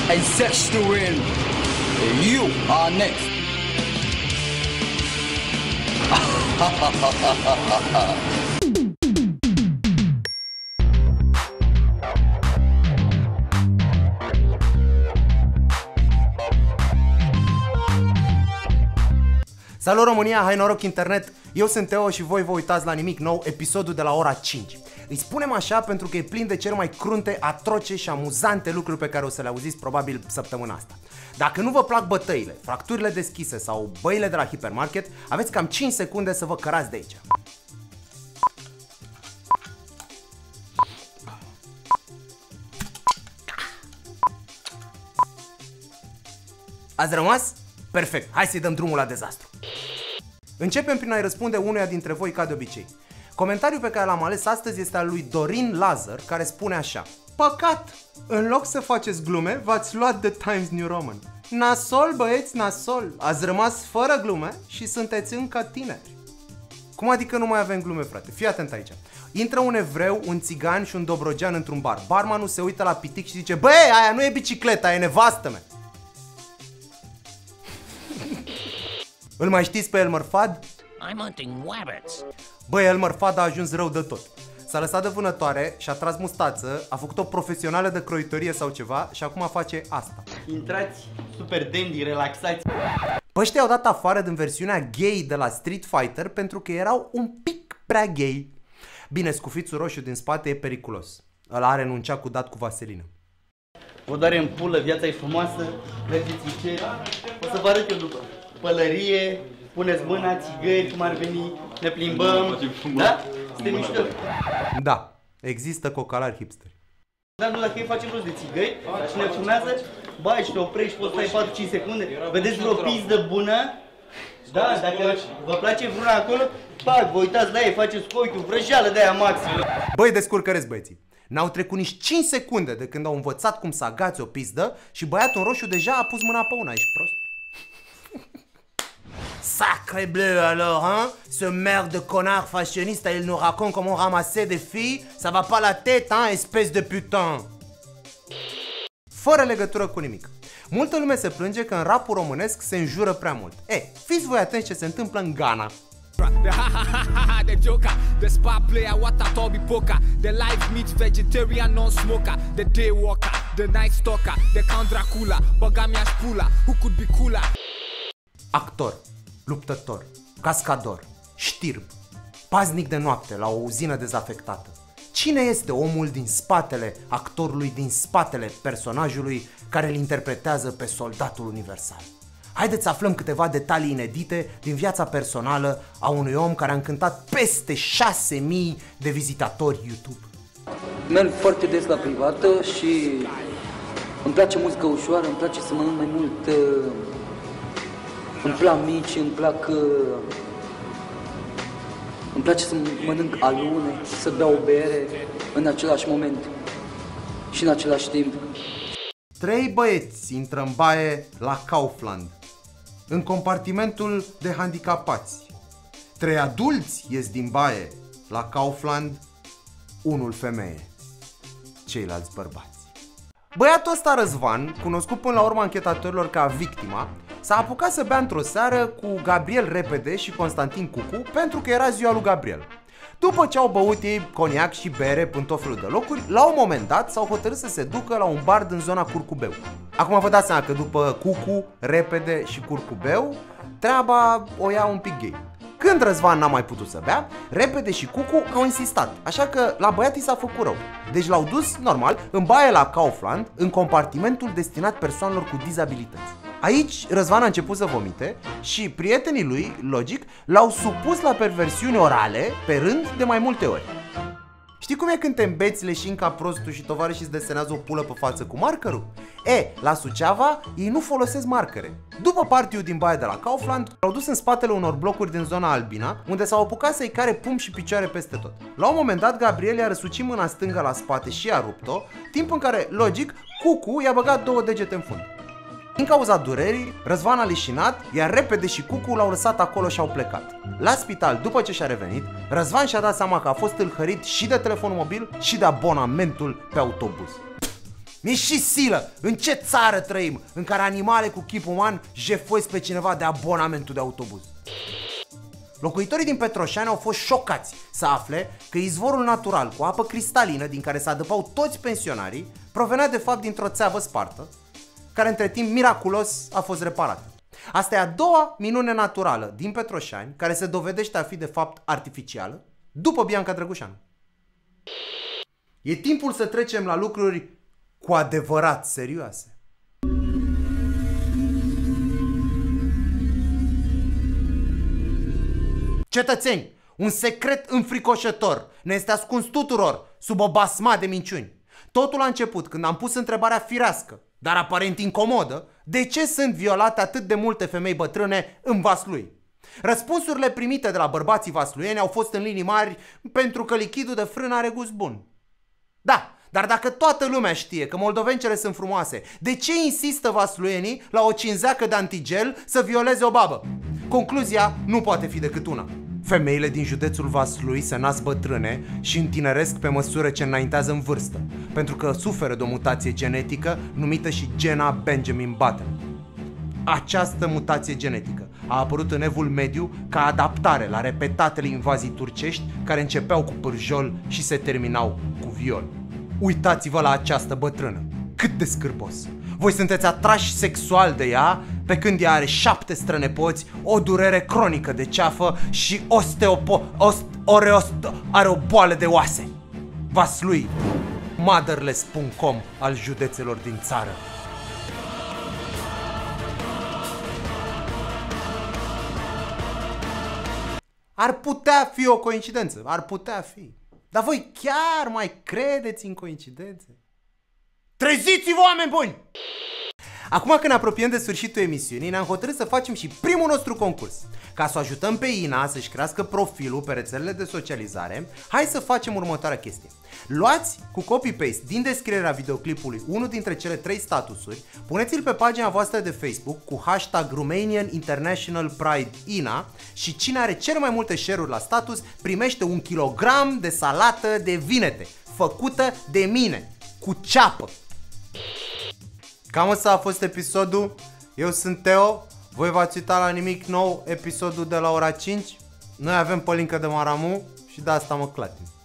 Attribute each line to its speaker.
Speaker 1: and sex to win. You are next.
Speaker 2: Salut România, hai noroc internet! Eu sunt Teo și voi vă uitați la Nimic Nou, episodul de la ora 5. Îi spunem așa pentru că e plin de cele mai crunte, atroce și amuzante lucruri pe care o să le auziți probabil săptămâna asta. Dacă nu vă plac bătăile, fracturile deschise sau băile de la hipermarket, aveți cam 5 secunde să vă cărați de aici. Ați rămas? Perfect, hai să-i dăm drumul la dezastru. Începem prin a-i răspunde unuia dintre voi ca de obicei. Comentariul pe care l-am ales astăzi este al lui Dorin Lazar, care spune așa: păcat! În loc să faceți glume, v-ați luat de Times New Roman. Nasol, băieți, nasol! Ați rămas fără glume și sunteți încă tineri. Cum adică nu mai avem glume, frate? Fii atent aici. Intră un evreu, un țigan și un dobrogean într-un bar. Barmanul se uită la pitic și zice: băi, aia nu e bicicleta, e nevastă-mea. Îl mai știți pe Elmer Fudd?
Speaker 3: I'm hunting rabbits.
Speaker 2: Băi, Elmer Fudd a ajuns rău de tot. S-a lăsat de vânătoare și a tras mustață, a făcut o profesională de croitorie sau ceva și acum face asta.
Speaker 4: Intrați super dandy, relaxați.
Speaker 2: Pe ăștia au dat afară din versiunea gay de la Street Fighter pentru că erau un pic prea gay. Bine, scufițul roșu din spate e periculos. Ăla are nuncea dat cu vaselină.
Speaker 4: Vă doare în pulă, viața e frumoasă, mergeți ce. O să vă arăt eu după. Pălărie, puneți mâna, țigări, cum ar veni, ne plimbăm, da? Suntem mișto.
Speaker 2: Da, există cocalari hipsteri.
Speaker 4: Dar nu, dacă îi facem rost de țigări și ne fumează, bai și te oprești, poți stai 4-5 secunde, vedeți vreo pizdă bună, da, dacă vă place vreuna acolo, pac, vă uitați la ei, faceți cu ochiul, vrăjeală de aia maxim.
Speaker 2: Băi, descurcăreți băieții. N-au trecut nici 5 secunde de când au învățat cum să agați o pizdă și băiatul în roșu deja a pus mâna pe una, ești prost? Sacré bleu alors, hein? Ce merde de connard fashioniste, il nous raconte comment ramasser des filles, ça va pas la tête, hein, espèce de putain. Fără legătură cu nimic. Multă lume se plânge că în rapul românesc se înjură prea mult. Fiți voi atenți ce se întâmplă în Ghana.
Speaker 5: The ha ha ha ha, the joker, the spa player, what a Toby Poker, the live meat vegetarian non-smoker, the day walker, the night stalker, the Count Dracula, Băgamia Spula, who could be cooler.
Speaker 2: Actor, luptător, cascador, știrb, paznic de noapte la o uzină dezafectată. Cine este omul din spatele actorului, din spatele personajului care îl interpretează pe soldatul universal? Haideți să aflăm câteva detalii inedite din viața personală a unui om care a încântat peste 6.000 de vizitatori YouTube.
Speaker 6: Merg foarte des la privată și îmi place muzica ușoară, îmi place să mănânc mai mult, îmi plac mici, îmi place să mănânc alune, să beau bere în același moment și în același timp.
Speaker 2: 3 băieți intră în baie la Kaufland, în compartimentul de handicapați. 3 adulți ies din baie la Kaufland, unul femeie, ceilalți bărbați. Băiatul ăsta Răzvan, cunoscut până la urmă anchetatorilor ca victima, s-a apucat să bea într-o seară cu Gabriel Repede și Constantin Cucu pentru că era ziua lui Gabriel. După ce au băut ei coniac și bere în tot felul de locuri, la un moment dat s-au hotărât să se ducă la un bar din zona Curcubeu. Acum vă dați seama că după Cucu, Repede și Curcubeu, treaba o ia un pic gay. Când Răzvan n-a mai putut să bea, Repede și Cucu au insistat, așa că la băiat i s-a făcut rău. Deci l-au dus, normal, în baie la Kaufland, în compartimentul destinat persoanelor cu dizabilități. Aici Răzvan a început să vomite și prietenii lui, logic, l-au supus la perversiuni orale pe rând de mai multe ori. Știi cum e când te îmbeți leșin ca prostul și tovarășii îți desenează o pulă pe față cu markerul? La Suceava ei nu folosesc marcere. După party-ul din baia de la Kaufland, l-au dus în spatele unor blocuri din zona Albina, unde s-au apucat să-i care pumni și picioare peste tot. La un moment dat, Gabriel i-a răsucit mâna stângă la spate și i-a rupt-o, timp în care, logic, Cucu i-a băgat 2 degete în fund. Din cauza durerii, Răzvan a leșinat, iar Repede și Cucu l-au lăsat acolo și au plecat. La spital, după ce și-a revenit, Răzvan și-a dat seama că a fost tâlhărit și de telefonul mobil și de abonamentul pe autobuz. Mi-e și silă. În ce țară trăim în care animale cu chip uman jefuiesc pe cineva de abonamentul de autobuz? Locuitorii din Petroșani au fost șocați să afle că izvorul natural cu apă cristalină din care se adăpau toți pensionarii provenea de fapt dintr-o țeavă spartă, care între timp miraculos a fost reparată. Asta e a doua minune naturală din Petroșani care se dovedește a fi de fapt artificială, după Bianca Drăgușanu. E timpul să trecem la lucruri cu adevărat serioase. Cetățeni, un secret înfricoșător ne este ascuns tuturor sub o basma de minciuni. Totul a început când am pus întrebarea firească, dar aparent incomodă, de ce sunt violate atât de multe femei bătrâne în Vaslui? Răspunsurile primite de la bărbații vasluieni au fost în linii mari pentru că lichidul de frână are gust bun. Da, dar dacă toată lumea știe că moldovencele sunt frumoase, de ce insistă vasluienii la o cinzeacă de antigel să violeze o babă? Concluzia nu poate fi decât una. Femeile din județul Vaslui se nasc bătrâne și întineresc pe măsură ce înaintează în vârstă, pentru că suferă de o mutație genetică numită și gena Benjamin Button. Această mutație genetică a apărut în Evul Mediu ca adaptare la repetatele invazii turcești care începeau cu pârjol și se terminau cu viol. Uitați-vă la această bătrână, cât de scârbos! Voi sunteți atrași sexual de ea, pe când ea are 7 strănepoți, o durere cronică de ceafă și are o boală de oase. Vaslui, motherless.com al județelor din țară. Ar putea fi o coincidență, ar putea fi. Dar voi chiar mai credeți în coincidențe? Treziți-vă, oameni buni! Acum când ne apropiem de sfârșitul emisiunii, ne-am hotărât să facem și primul nostru concurs. Ca să o ajutăm pe Ina să-și crească profilul pe rețelele de socializare, hai să facem următoarea chestie. Luați cu copy-paste din descrierea videoclipului unul dintre cele 3 statusuri, puneți-l pe pagina voastră de Facebook cu hashtag Romanian International Pride Ina și cine are cel mai multe share-uri la status primește 1 kilogram de salată de vinete, făcută de mine, cu ceapă. Cam ăsta a fost episodul. Eu sunt Teo. Voi v-ați uitat la Nimic Nou, episodul de la ora 5. Noi avem pălincă de maramu și de asta mă clatin.